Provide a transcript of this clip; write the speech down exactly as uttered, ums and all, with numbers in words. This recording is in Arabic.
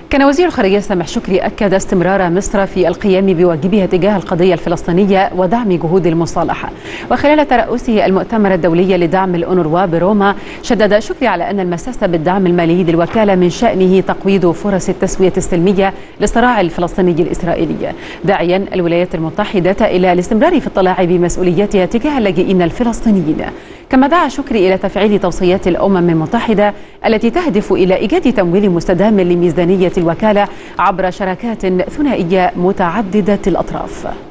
كان وزير الخارجية سامح شكري أكد استمرار مصر في القيام بواجبها تجاه القضية الفلسطينية ودعم جهود المصالحة. وخلال ترأسه المؤتمر الدولي لدعم الأونروا بروما، شدد شكري على أن المساس بالدعم المالي للوكالة من شأنه تقويض فرص التسوية السلمية للصراع الفلسطيني الإسرائيلي، داعيا الولايات المتحدة إلى الاستمرار في الاطلاع بمسؤولياتها تجاه اللاجئين الفلسطينيين. كما دعا شكري إلى تفعيل توصيات الأمم المتحدة التي تهدف إلى إيجاد تمويل مستدام لميزانية الوكالة عبر شراكات ثنائية متعددة الأطراف.